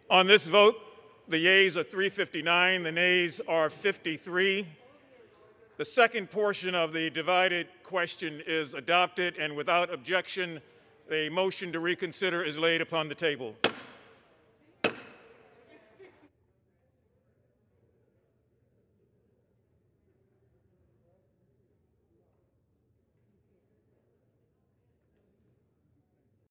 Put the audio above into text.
On this vote, the yeas are 359, the nays are 53. The second portion of the divided question is adopted, and without objection, a motion to reconsider is laid upon the table.